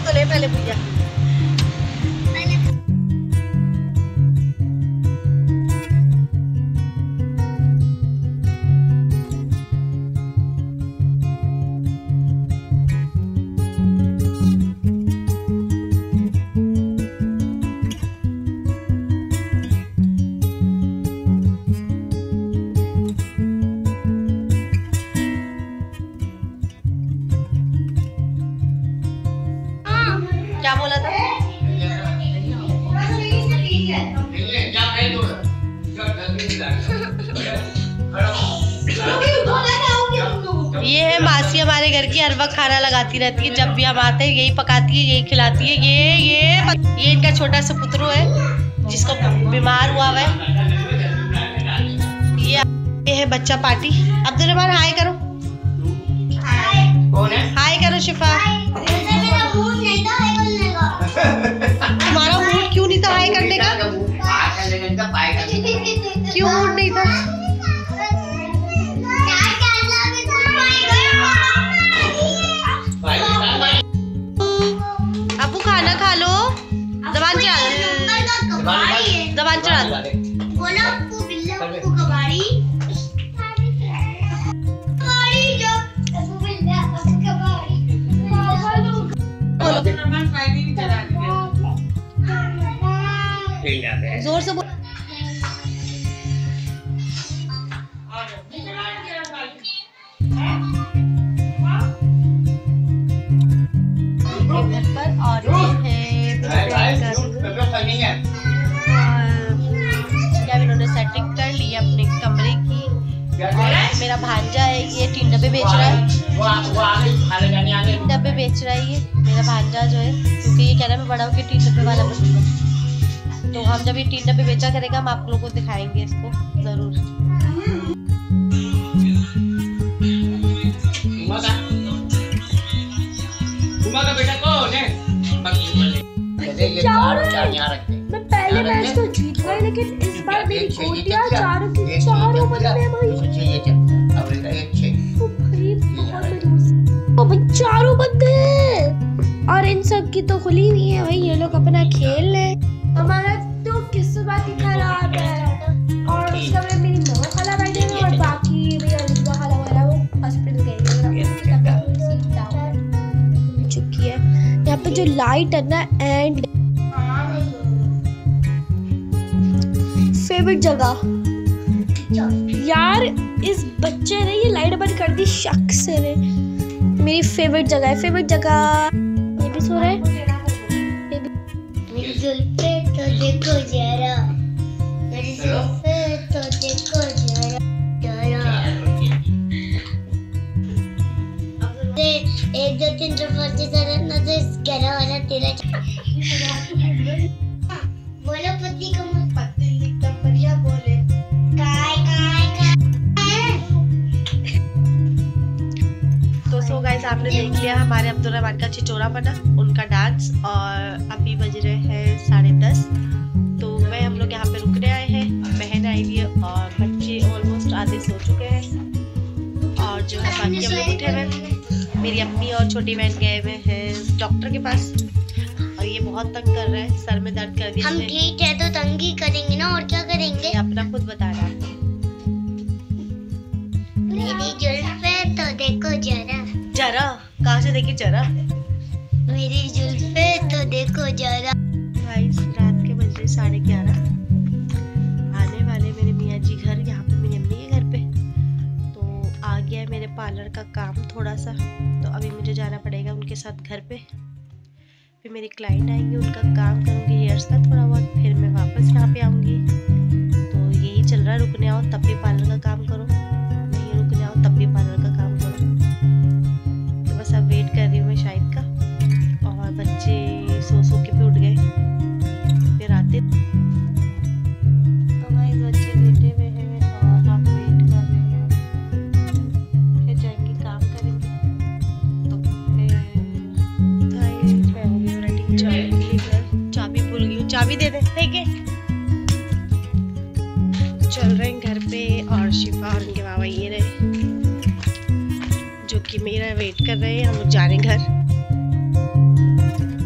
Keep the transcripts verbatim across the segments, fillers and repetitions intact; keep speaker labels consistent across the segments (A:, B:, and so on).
A: प्रसाद तो ले पहले भैया। क्या बोला था? ये है मासी हमारे घर की, हर वक्त खाना लगाती रहती है। जब भी हम आते हैं यही पकाती है, यही खिलाती है। ये ये ये इनका छोटा सा पुत्रु है जिसको बीमार हुआ है। ये ये है बच्चा पार्टी। अब्दुल रहमान हाय करो।
B: कौन है?
A: हाय करो शिफा। तुम्हारा मूड क्यों नहीं था हाय करने का? क्यों मूड नहीं था? अबू खाना खा लो। जबान चढ़ा जबान चढ़ा जोर से बोल। घर पर और ये है क्या इन्होंने सेटिंग कर ली अपने कमरे की। मेरा भांजा है, ये तीन डब्बे बेच रहा है। तीन डब्बे बेच रहा है ये मेरा भांजा जो है, क्योंकि ये कह रहा है मैं बड़ा होकर तीन डब्बे वाला बनूंगा। तो हम जब ये तीन डब्बे बेचा करेगा हम आप लोगों को दिखाएंगे इसको जरूर।
B: का बेटा कौन है?
C: मैं पहले मैच तो जीत गई, लेकिन इस बार मेरी गोटियां चारों की चारों बंदे भाई। ओ भाई चारों बंदे, और इन सब की तो खुली हुई है भाई। ये लोग अपना खेल ले। हमारा तो किस्मत ही खराब है। और उस कमरे में मेरी मम्मा खाला बैठे हैं और बाकी मेरी अलीजा खाला वाला वो हॉस्पिटल गई चुकी है। यहाँ पे जो लाइट है ना एंड फेवरेट जगह यार, इस बच्चे ने ये लाइट बंद कर दी शक से ने। मेरी फेवरेट जगह है, फेवरेट जगह। ये भी सो रहा है। मेरी जुल्फे तो देखो जरा, मेरी जुल्फे तो देखो जरा जरा। एक दो तीन चार पाँच छह सात आठ नौ दस ग्यारह बारह तेरह। बोलो पति को मत पति लिखता बढ़िया बोले। काय काय काय।
A: तो सो गाइस आपने देख लिया हमारे अब्दुल रहमान का छिचोरा बना, उनका डांस। और अभी बज रहे हैं साढ़े दस। तो मैं हम लोग यहाँ पे रुकने आए हैं। बहन आई हुई है और बच्चे ऑलमोस्ट आधे सो चुके हैं और जो है बाकी हम लोग उठे हुए। मेरी अम्मी और छोटी बहन गए हुए हैं डॉक्टर के पास और ये बहुत तंग कर रहे हैं, सर में दर्द कर दिया।
C: हम ठीक है तो तंग ही करेंगे ना, और क्या करेंगे?
A: अपना खुद बता रहा है।
C: मेरी जुल्फे तो देखो जरा
A: जरा कहाँ से देखी जरा?
C: मेरी जुल्फे तो देखो जरा।
A: गाइस रात के बज रहे साढ़े ग्यारह। आने वाले मेरे मियाँ जी घर, यहाँ पे मेरी अम्मी के घर पे। तो आ गया है मेरे पार्लर का काम थोड़ा सा, तो अभी मुझे जाना पड़ेगा उनके साथ घर पे। फिर मेरी क्लाइंट आएंगी, उनका काम करूँगी हेयर्स का थोड़ा बहुत, फिर मैं वापस यहाँ पे आऊँगी। तो यही चल रहा है, रुकने आओ तब भी पार्लर का काम करो, नहीं रुकने आओ तब भी पार्लर का काम करो। तो बस अब वेट कर रही हूँ मैं शाहिद का। और बच्चे सो सो के भी उठ गए, फिर आते। तो भाई बच्चे लेटे हुए हैं और हम वेट कर रहे हैं, फिर जाएंगे काम करेंगे। तो फिर चाय के लिए घर, चाबी भूल गई हूँ, चाबी दे दे ठीक है। चल रहे हैं घर पे और शिफा और उनके बाबा ये रहे जो कि मेरा वेट कर रहे हैं। हम लोग जा रहे हैं घर।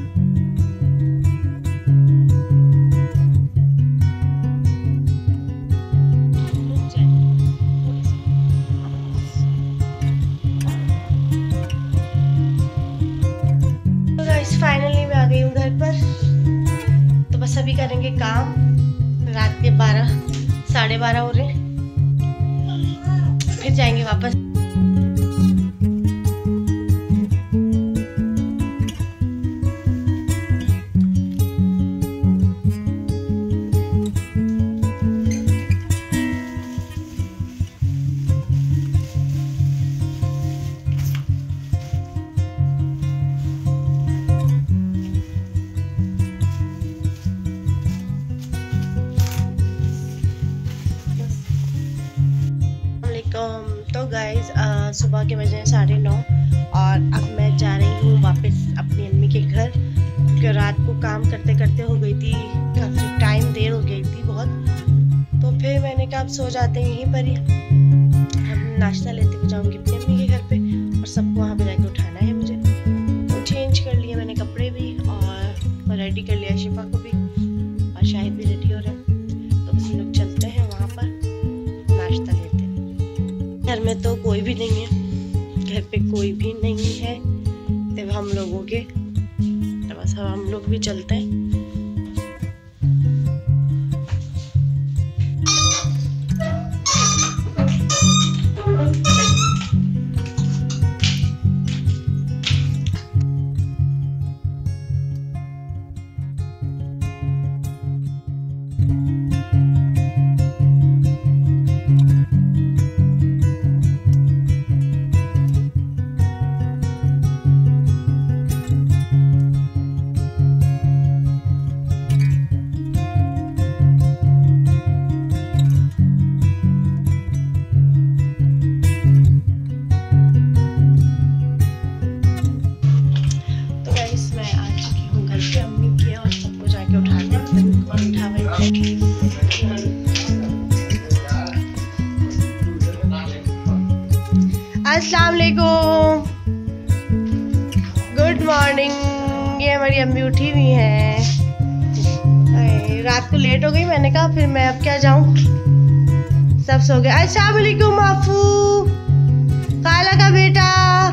A: अभी करेंगे काम। रात के बारह साढ़े बारह हो रहे, फिर जाएंगे वापस। तो गाइज सुबह के बजे साढ़े नौ और अब मैं जा रही हूँ वापस अपनी अम्मी के घर, क्योंकि रात को काम करते करते हो गई थी काफ़ी टाइम, देर हो गई थी बहुत। तो फिर मैंने कहा अब सो जाते हैं यहीं पर ही। हम नाश्ता लेते हुए जाऊँगी अपनी अम्मी के घर पे और सबको वहाँ पे जाके उठाना है मुझे। तो चेंज कर लिया मैंने कपड़े भी और रेडी कर लिया शिफा को भी, और शाहिद भी रेडी हो रहे हैं। तो बस हम लोग चलते हैं वहाँ पर नाश्ता लेते। घर में तो कोई भी नहीं है, घर पे कोई भी नहीं है सिर्फ हम लोगों के, तो बस हम लोग भी चलते हैं। अस्सलाम वालेकुम, गुड मॉर्निंग। ये हमारी अम्मी उठी हुई है, रात को लेट हो गई, मैंने कहा फिर मैं अब क्या जाऊं, सब सो गए। अस्सलाम वालेकुम माफू, खाला का बेटा।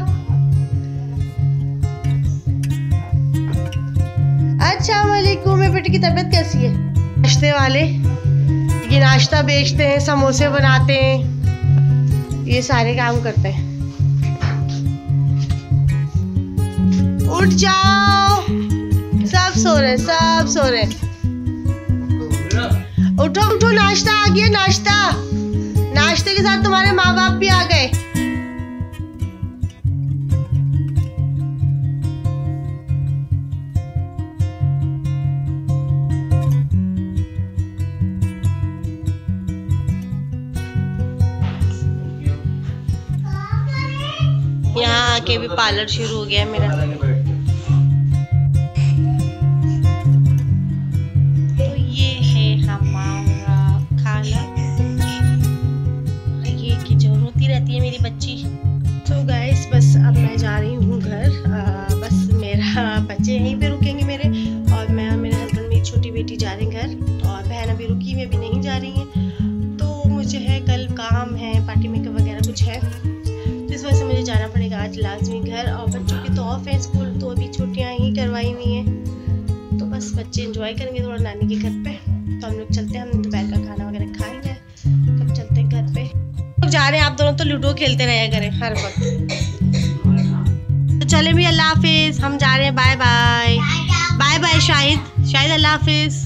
A: अस्सलाम वालेकुम। मेरे बेटे की तबीयत कैसी है? नाश्ते वाले ये नाश्ता बेचते हैं, समोसे बनाते हैं, ये सारे काम करते हैं। उठ जाओ, सब सो रहे, सब सो रहे। उठो उठो, नाश्ता आ गया, नाश्ता। नाश्ते के साथ तुम्हारे माँ बाप भी आ गए। यहाँ आके भी पार्लर शुरू हो गया मेरा। तो ये है हमारा खाला, ये की जो रोती रहती है मेरी बच्ची। तो गाइस बस अब मैं जा रही हूँ घर। आ, बस मेरा बच्चे यहीं पे रुकेंगे मेरे, और मैं और मेरे हस्बैंड, मेरी छोटी बेटी जा रही हैं घर, और बहन अभी रुकी हुई अभी नहीं जा रही है। तो मुझे है कल काम है, पार्टी मेकअप वगैरह कुछ है, इस वजह से मुझे जाना पड़ेगा आज लाजमी घर। और बच्चों की तो ऑफ है स्कूल, तो अभी छुट्टियां ही करवाई हुई हैं, तो बस बच्चे एंजॉय करेंगे थोड़ा नानी के घर पे। तो हम लोग चलते हैं, हम दोपहर का खाना वगैरह खा लिया, कब चलते हैं घर पे। लोग जा रहे हैं, आप दोनों तो लूडो खेलते रहे करें हर वक्त। तो चले भी, अल्लाह हाफिज, हम जा रहे हैं, bye bye. Bye bye Shahid, Shahid अल्लाह हाफिज।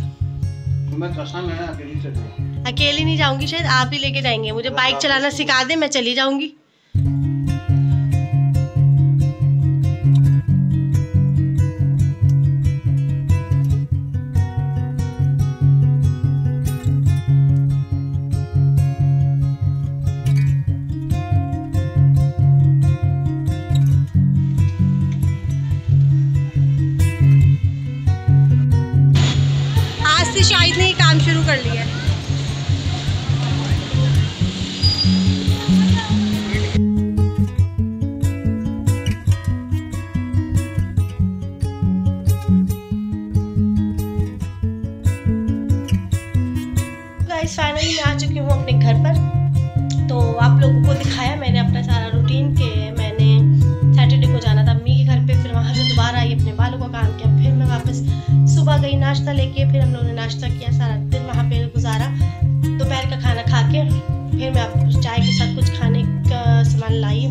A: अकेली नहीं जाऊंगी शायद, आप ही लेके जाएंगे। मुझे बाइक चलाना सिखा दे, मैं चली जाऊंगी। शाहिद ने ही काम शुरू कर लिया है। नाश्ता लेके फिर हम लोगों ने नाश्ता किया, सारा दिन वहाँ पे गुजारा। दोपहर का खाना खा के फिर मैं अब चाय के साथ कुछ खाने का सामान लाई